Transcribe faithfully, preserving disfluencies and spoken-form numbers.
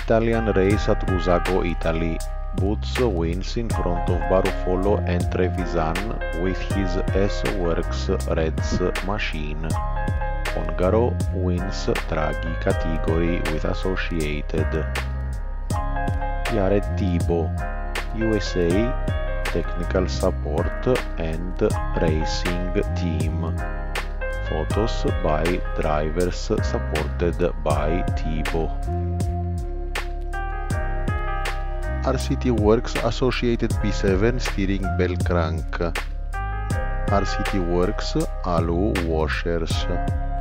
Italian race at Busago, Italy. Boots wins in front of Barufolo and Trevisan with his TWorks Reds machine. Ongaro wins Draghi category with Associated. Jared Thibault, U S A Technical Support and Racing Team. Photos by drivers supported by Thibault. R C TWorks Associated B seven steering bell crank. R C TWorks Alu washers.